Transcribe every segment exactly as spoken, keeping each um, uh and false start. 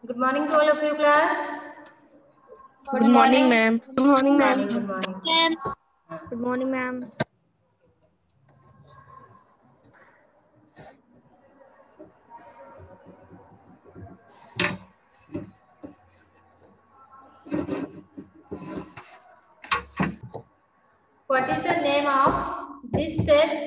Good morning to all of you, class. Good morning, ma'am. Good morning, ma'am. Good morning. Good morning, ma'am. What is the name of this set?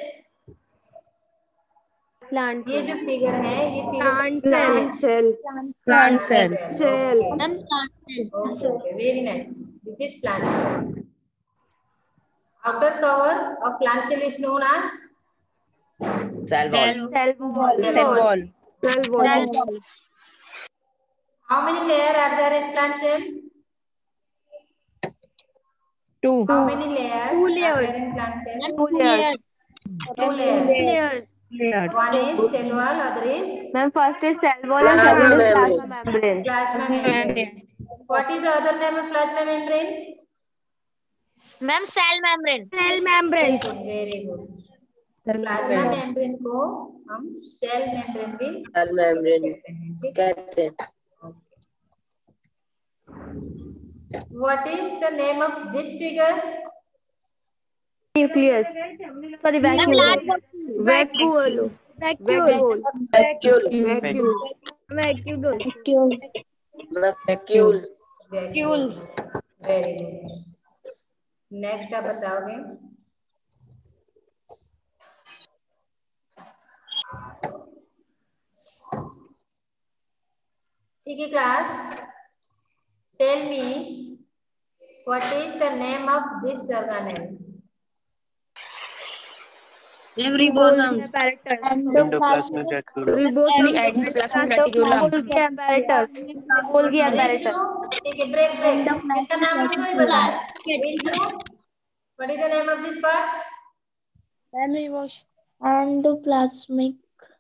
Plant ये जो figure है, ये figure Plant cell. Plant cell. Plant cell. Cell. Okay. Okay, okay, very nice. This is plant cell. Outer cover of plant cell is known as Cell wall. Cell wall. Cell wall. Cell wall. how many layers are there in plant cell? Two. How many layers Two are layers. there in plant cell? Two layers. Two layers. Layers. Layers. One is cell wall, other is Ma'am, first is cell wall and Plasma second is membrane. plasma membrane. plasma membrane. What is the other name of plasma membrane? Ma'am cell membrane Cell membrane. Very good. Cell plasma membrane. Membrane को हम cell membrane भी Cell membrane कहते हैं. What is the name of this figure? Nucleus. Sorry, vacuole. Vacuole. Vacuole. Vacuole. Vacuole. Vacuole. Vacuole. Vacuole. Very good. Next आप बताओगे. ठीक है class. Tell me what is the name of this organelle? Golgi apparatus. Endoplasmic Ribosome. Golgi apparatus. Golgi apparatus. Issue. ठीक है. Break break. इसका नाम मुझे कोई बताए. Issue. What is the name of this part? Endoplasmic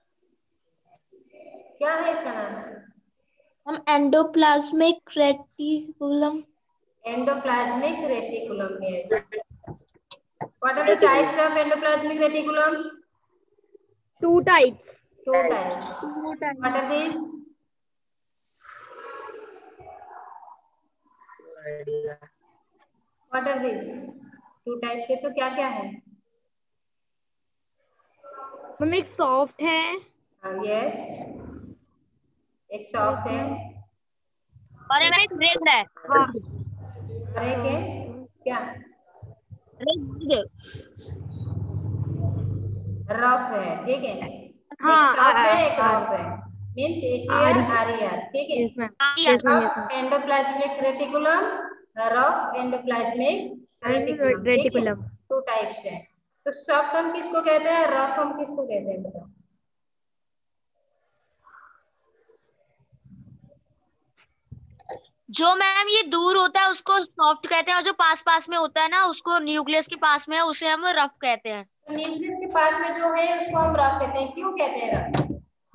क्या है इसका नाम? हम endoplasmic reticulum Endoplasmic reticulum. Yes. What are the types of endoplasmic reticulum? Two types. Two types. What are these? What are these? Two types है तो क्या क्या है? मैम एक सॉफ्ट है. Yes. एक सॉफ्ट है और एक रिग्ड है. और एक है क्या? रफ है. ठीक है. हाँ, एक सॉफ्ट है, एक आ- रफ है. मीन्स एशियर आरियर. ठीक है. Yes, ma'am. Yes, ma'am. Yes, ma'am. Endoplasmic reticulum, rough endoplasmic reticulum. Reticulum. Two types है. तो सॉफ्ट हम किसको कहते हैं, रफ हम किसको कहते हैं बताओ. जो मैम ये दूर होता है उसको सॉफ्ट कहते हैं और जो पास पास में होता है ना उसको न्यूक्लियस के पास में है उसे हम रफ कहते हैं. तो न्यूक्लियस के पास में जो है उसको हम रफ कहते हैं. क्यों कहते हैं rough?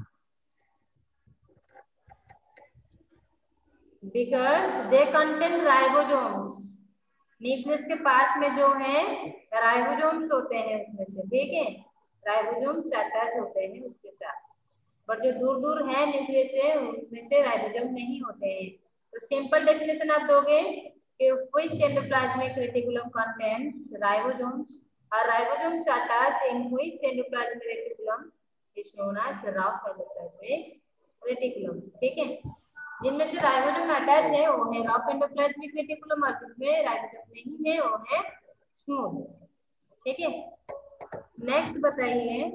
Because they contain ribosomes. Nucleus के पास में जो है राइबोसोम्स होते हैं उसमें से. ठीक है. राइबोसोम्स अटैच होते हैं उसके साथ. बट जो दूर दूर है न्यूक्लियस से उसमें से राइबोसोम नहीं होते हैं. तो सिंपल डेफिनेशन आप दोगे कि which endoplasmic reticulum contains ribosomes और ribosomes attach in which endoplasmic reticulum is known as rough endoplasmic reticulum. ठीक है. जिनमें से राइबोसोम अटैच है वो है रफ एंडोप्लाज्मिक रेटिकुलम और जिसमें राइबोसोम नहीं है वो है स्मूथ. ठीक है. नेक्स्ट बताइए.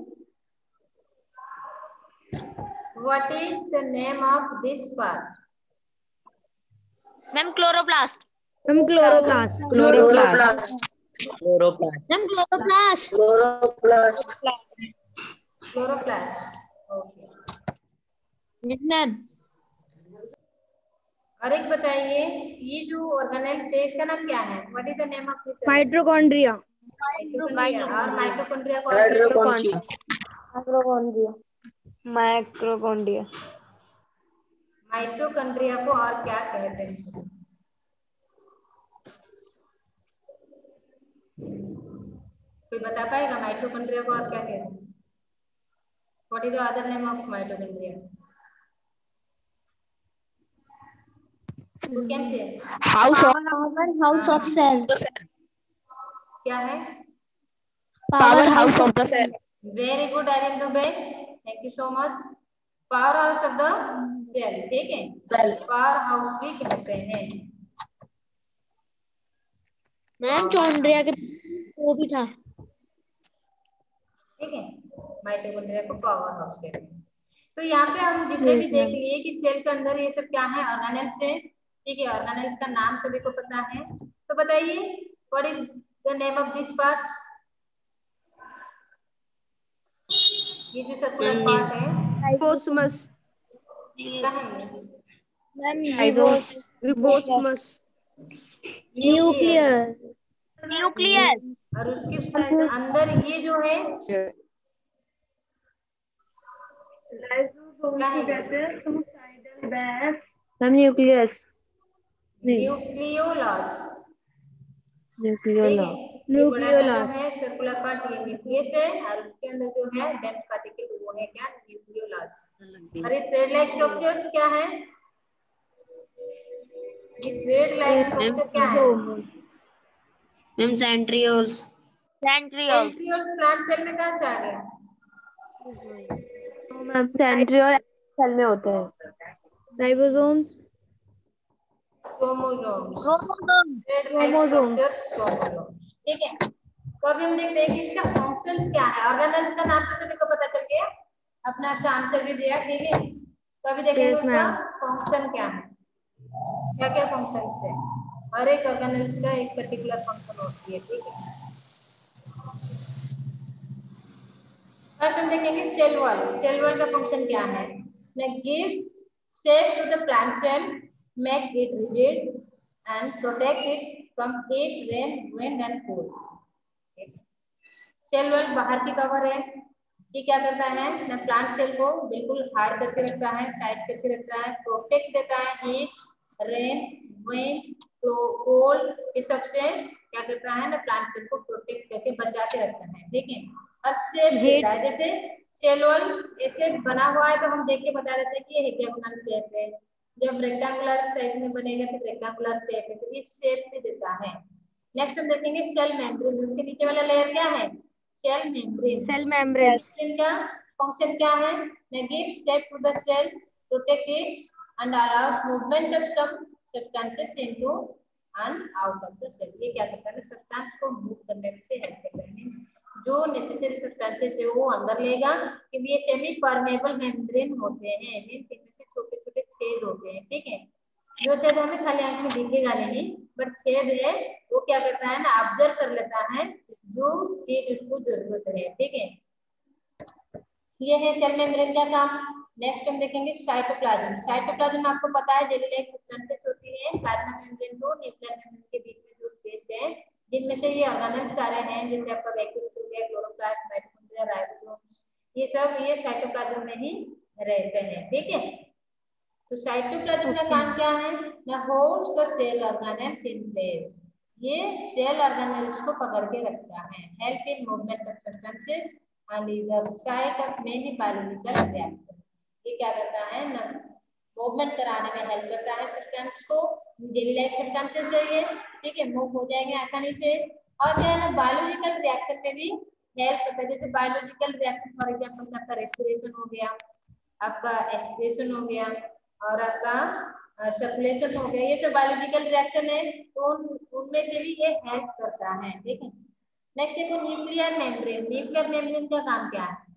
What is the name of this part? Ma'am chloroplast. Ma'am chloroplast. Chloroplast. Chloroplast. Ma'am chloroplast. Chloroplast. Chloroplast. Okay. Ma'am और एक बताइए. ये जो ऑर्गेनेल है इसका नाम क्या है? What is the name of this? Mitochondria. Mitochondria. और माइटोकॉन्ड्रिया को Mitochondria. Microcondia. माइटोकॉन्ड्रिया को और क्या कहते हैं? कोई बता पाएगा माइटोकॉन्ड्रिया को और क्या कहते हैं? What is the other name of mitochondria? Who can say? House of Power house of cell. क्या है? power house of the cell. Very good Aryan Dubey, thank you so much. Power house of the cell, ठीक है, power house भी कहते हैं। Ma'am चौंड्रिया के वो भी था, ठीक है, माइटोकॉन्ड्रिया को पावर हाउस कहते हैं। तो यहाँ पे हम जितने भी देख लिए कि सेल के अंदर ये सब क्या है, ऑर्गेनेल्स है, ठीक है, ऑर्गेनेल्स का नाम सभी को पता है। तो बताइए what is the name of this part? ये जो सर्कुलर पार्ट है Ribosmus. क्या है? मैम रिबोस Ribosmus. न्यूक्लियस। न्यूक्लियस और उसके अंदर ये जो है क्या है? Nucleus nucleolus. न्यूक्लियोलस ये बड़ा सा जो है सर्कुलर पार्ट ये न्यूक्लियस है और उसके अंदर जो है डेंस पार्टिकल वो है क्या? न्यूक्लियोलस। और ये थ्रेड लाइक स्ट्रक्चर्स क्या है? ये थ्रेड लाइक स्ट्रक्चर क्या है? Ma'am centrioles. Centrioles centrioles plant cell में कहाँ से आ गया? मैम सेंट्रियोल सेल में होते हैं। Ribosomes, chromosomes, chromosome thread like structures, chromosomes, ठीक है। तो अभी हम देखते हैं कि इसका फंक्शंस क्या है। ऑर्गेनेल्स का नाम तो सभी को पता चल गया, अपना अच्छा आंसर भी दिया, ठीक है। तो अभी देखेंगे Yes, उसका ma'am. फंक्शन क्या है, क्या क्या फंक्शंस है। हर एक ऑर्गेनेल्स का एक पर्टिकुलर फंक्शन होती है, ठीक है। फर्स्ट हम देखेंगे सेल वॉल। सेल वॉल का फंक्शन क्या है? Give shape to the plant cell, make it rigid and protect it from heat, rain, wind and cold. Cell wall बाहर की कवर है, ये क्या करता है ना, प्लांट सेल को बिल्कुल हार्ड करके रखता है, टाइट करके रखता है, प्रोटेक्ट देता है हीट, रेन, विंड, कोल्ड, ये सबसे क्या करता है ना, प्लांट सेल को प्रोटेक्ट करके बचा के रखता है, ठीक है। और शेप देता है, जैसे सेल वॉल ऐसे बना हुआ है तो हम देख के बता देते हैं कि ये हेक्सागोनल शेप है। जब रेक्टेंगुलर शेप में बनेगा तो रेक्टेंगुलर शेप है, तो ये शेप भी देता है। नेक्स्ट हम देखेंगे सेल मेम्ब्रेन। उसके नीचे वाला लेयर क्या है? Cell membrane. Cell membrane. Membrane का फंक्शन क्या है? Give shape to the cell, protect it and allows movement of some substances into and out of the cell. ये क्या करता है? सब्सटेंस को मूव करने में से हेल्प करता है, जो नेसेसरी सब्सटेंसेस है वो अंदर लेगा, क्योंकि ये सेमी परमेबल मेम्ब्रेन होते हैं, मींस इनमें से छोटे छोटे छेद होते हैं, ठीक है। जो छेद हमें खाली आंख में दिखेगा नहीं, बट छेद है वो क्या करता है ना, ऑब्जर्व कर लेता है जो चीज उसको जरूरत है, ठीक है। ये है सेल मेम्ब्रेन का काम। नेक्स्ट हम देखेंगे साइटोप्लाज्म। साइटोप्लाज्म आपको पता है जेली लाइक सब्सटेंसेस होती है प्लाज्मा मेम्ब्रेन को न्यूक्लियर मेम्ब्रेन के बीच में जो स्पेस है, जिनमें से ये ऑर्गेनेल्स सारे हैं, जैसे आपका वैक्यूल्स हो गया, क्लोरोप्लास्ट, माइटोकॉन्ड्रिया, राइबोसोम्स, ये सब ये साइटोप्लाज्म में ही रहते हैं, ठीक है। तो साइटोप्लाज्म का काम क्या है ना, holds the cell organelles in place. ये सेल ऑर्गेनेल्स को पकड़ के रखता है, help in movement of substances and is the site of many biological reaction. ये क्या करता है ना, मूवमेंट कराने में हेल्प करता है सब्सटेंस को। जेली लाइक सब्सटेंसेस है ये, ठीक है, मूव हो जाएंगे आसानी से। और क्या है ना, बायोलॉजिकल रिएक्शन में भी हेल्प करता है, जैसे बायोलॉजिकल रिएक्शन फॉर एग्जांपल आपका रेस्पिरेशन हो गया, आपका एस्पिरेशन हो गया और आपका सर्कुलेशन हो गया, ये सब बायोलॉजिकल रिएक्शन है, तो उनमें से भी ये हेल्प करता है, ठीक है। नेक्स्ट देखो न्यूक्लियर मेम्ब्रेन। न्यूक्लियर मेम्ब्रेन का काम क्या है?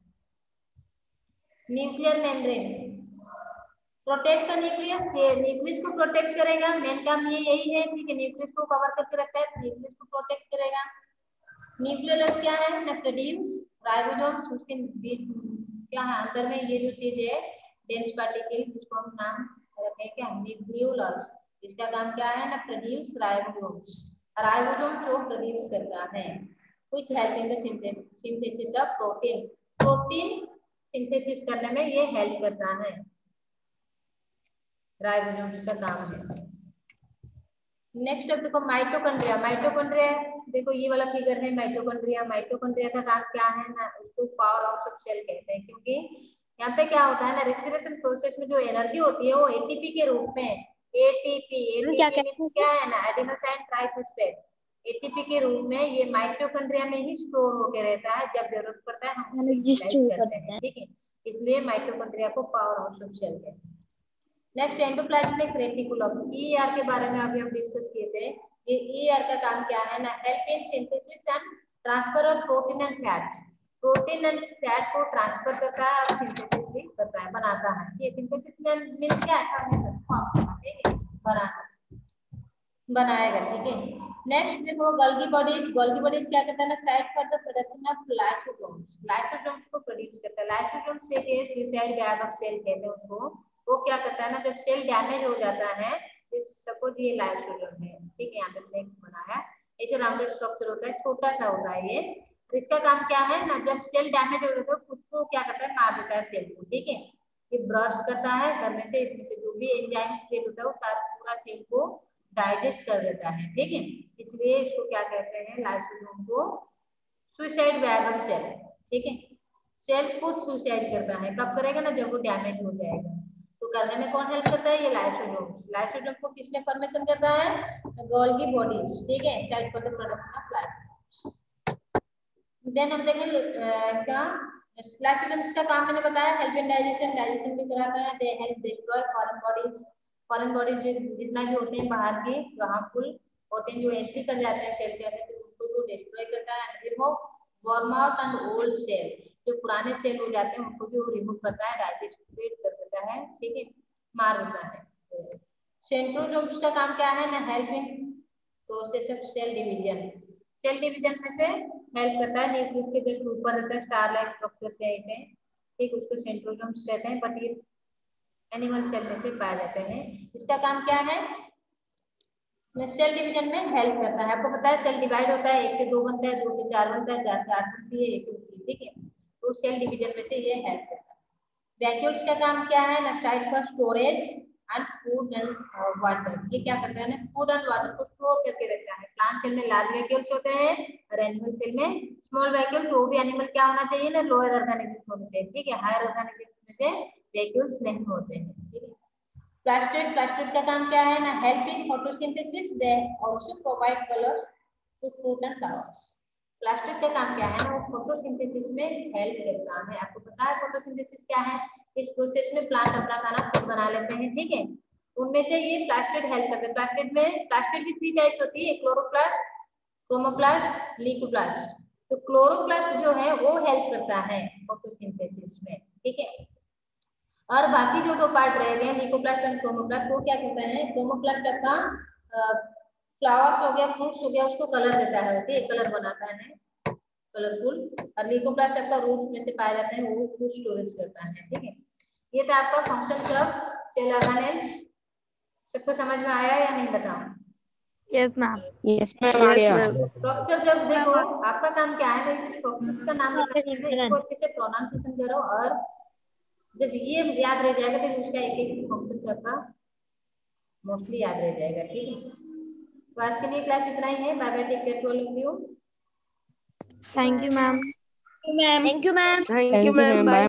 Nuclear membrane protect the nucleus, nucleus को प्रोटेक्ट करेगा, मेन काम ये यही है, ठीक है। न्यूक्लियस को कवर करके रखता है, न्यूक्लियस को प्रोटेक्ट करेगा। न्यूक्लियस क्या है ना, प्रोड्यूस राइबोसोम्स, उसके बीच क्या है अंदर में ये जो चीज है डेंस पार्टिकल, जिसको हम नाम रखे क्या, न्यूक्लियोलस। इसका काम क्या है ना, प्रोड्यूस राइबोसोम्स। राइबोसोम्स को प्रोड्यूस करता है, which help in the synthesis of protein. Protein synthesis करने में ये हेल्प करता है, राइबोसोम्स का काम है। नेक्स्ट अब देखो माइटोकॉन्ड्रिया। माइटोकॉन्ड्रिया देखो ये वाला फिगर है माइटोकॉन्ड्रिया। माइटोकॉन्ड्रिया का काम क्या है ना, उसको पावर हाउस ऑफ सेल कहते हैं, क्योंकि यहाँ पे क्या होता है ना, रेस्पिरेशन प्रोसेस में जो एनर्जी होती है वो एटीपी के रूप में एटीपी, एटीपी मींस क्या है ना, एडिनोसाइन ट्राइफॉस्फेट। एटीपी के रूप में ये माइटोकॉन्ड्रिया में ही स्टोर होके रहता है, जब जरूरत पड़ता है हम उसको यूटिलाइज करते हैं, ठीक है। इसलिए माइटोकॉन्ड्रिया को पावर हाउस ऑफ सेल कहते हैं। नेक्स्ट एंडोप्लाज्मिक रेटिकुलम, ईआर के बारे में अभी हम डिस्कस किए थे। ये ईआर का काम क्या है ना, help in synthesis and transfer of protein and fat. Protein and fat को ट्रांसफर करता है और सिंथेसिस भी करता है, बनाता है। ये सिंथेसिस में मींस क्या है, ठीक है, बनाना, बनाएगा, ठीक है। नेक्स्ट देखो गोल्गी बॉडीज। गोल्गी बॉडीज क्या करता है ना, site for the production of lysosomes. Lysosomes को प्रोड्यूस करता है। लाइसोसोम्स एक सुसाइड बैग ऑफ सेल कहते हैं उसको। वो क्या करता है ना, जब सेल डैमेज हो जाता है, सपोज ये लाइसोसोम है, ठीक है, यहाँ पे मैंने बनाया, ऐसे राउंडेड स्ट्रक्चर होता है, छोटा सा होता है ये। इसका काम क्या है ना, जब सेल डैमेज हो जाता है खुद को क्या करता है, मार देता है सेल को, ठीक है। ये ब्रस्ट करता है, करने से इसमें से जो भी एंजाइम्स क्रिएट होता है वो सारा पूरा सेल को डाइजेस्ट कर देता है, ठीक है। इसलिए इसको क्या कहते हैं, लाइसोसोम को सुसाइड बैग ऑफ सेल, ठीक है। सेल खुद सुसाइड करता है, कब करेगा ना, जब वो डैमेज हो जाएगा। तो करने में कौन हेल्प करता है, ये लाइसोसोम। लाइसोसोम को किसने फॉर्मेशन करता है, गोल्गी बॉडीज, ठीक है, site for the production of lysosome. Then हम देखेंगे क्या लाइसोसोम्स का काम मैंने बताया, हेल्प इन डाइजेशन, डाइजेशन भी कराता है। They help destroy foreign bodies. Foreign bodies जितना भी होते हैं बाहर के जो हार्मफुल होते हैं, जो एंट्री कर जाते हैं सेल के अंदर, तो उनको जो डिस्ट्रॉय करता है। And remove worm out and old cell, जो पुराने सेल हो जाते हैं उनको भी वो रिमूव करता है, डाइजेस्ट कर देता है, ठीक है, मार देता है। सेंट्रोसोम्स का काम क्या है ना, help in process of cell division. Cell division में से हेल्प करता है। न्यूक्लियस के जस्ट ऊपर रहता है, स्टार लाइक स्ट्रक्चर से ऐसे, ठीक, उसको सेंट्रोसोम्स कहते हैं। बट ये एनिमल सेल में से पाए जाते हैं। इसका काम क्या है, सेल डिवीजन में हेल्प करता है। आपको पता है सेल डिवाइड होता है, एक से दो बनता है, दो से चार बनता है, चार से आठ बनती है, ऐसे होती है, ठीक है। तो सेल डिवीजन में से ये हेल्प करता है। वैक्यूल्स का काम क्या है ना, site for storage and food and water. ये क्या करता है ना, फूड एंड वाटर को स्टोर करके रखता है। प्लांट सेल में लार्ज वैक्यूल्स होते हैं और एनिमल सेल में स्मॉल वैक्यूल्स। वो भी एनिमल क्या होना चाहिए ना, लोअर ऑर्गेनिजम्स होने चाहिए, ठीक है, हायर ऑर्गेनिजम्स में से वैक्यूल्स नहीं होते हैं, ठीक है। प्लास्टिड, प्लास्टिड का काम क्या है ना, help in photosynthesis. They also provide colours to fruit and flowers. Plastid का काम क्या है ना, वो फोटोसिंथेसिस में हेल्प करता है। आपको पता है फोटोसिंथेसिस क्या है, इस प्रोसेस में प्लांट अपना खाना खुद बना लेते हैं, ठीक है। उनमें से ये प्लास्टिड हेल्प करता है। प्लास्टिड में प्लास्टिड की थ्री टाइप्स होती है, क्लोरोप्लास्ट, क्रोमोप्लास्ट, ल्यूकोप्लास्ट। तो क्लोरोप्लास्ट जो है वो हेल्प करता है फोटोसिंथेसिस में, ठीक है। और बाकी जो दो पार्ट रह गए, ल्यूकोप्लास्ट एंड क्रोमोप्लास्ट, वो क्या करता है, क्रोमोप्लास्ट आपका फ्लावर्स हो गया, फ्रूट्स हो गया, उसको कलर देता है, ठीक है, कलर बनाता है कलरफुल। और ल्यूकोप्लास्ट आपका रूट में से पाया जाता है, वो फूड स्टोरेज करता है, ठीक है। ये था आपका फंक्शन ऑफ सेल ऑर्गेनेल्स। सबको समझ में आया या नहीं बताओ? Yes ma'am. Yes ma'am. Structure जब देखो आपका काम क्या है ना, स्ट्रक्चर्स का नाम लिखना है, इसको अच्छे से प्रोनाउंसिएशन करो, और जब ये याद रह जाएगा तो उसका एक एक फंक्शन आपका मोस्टली याद रह जाएगा, ठीक है। तो आज के लिए क्लास इतना ही है। Bye bye, take care to all of you. Thank you ma'am. Thank you ma'am. Thank you ma'am. Bye.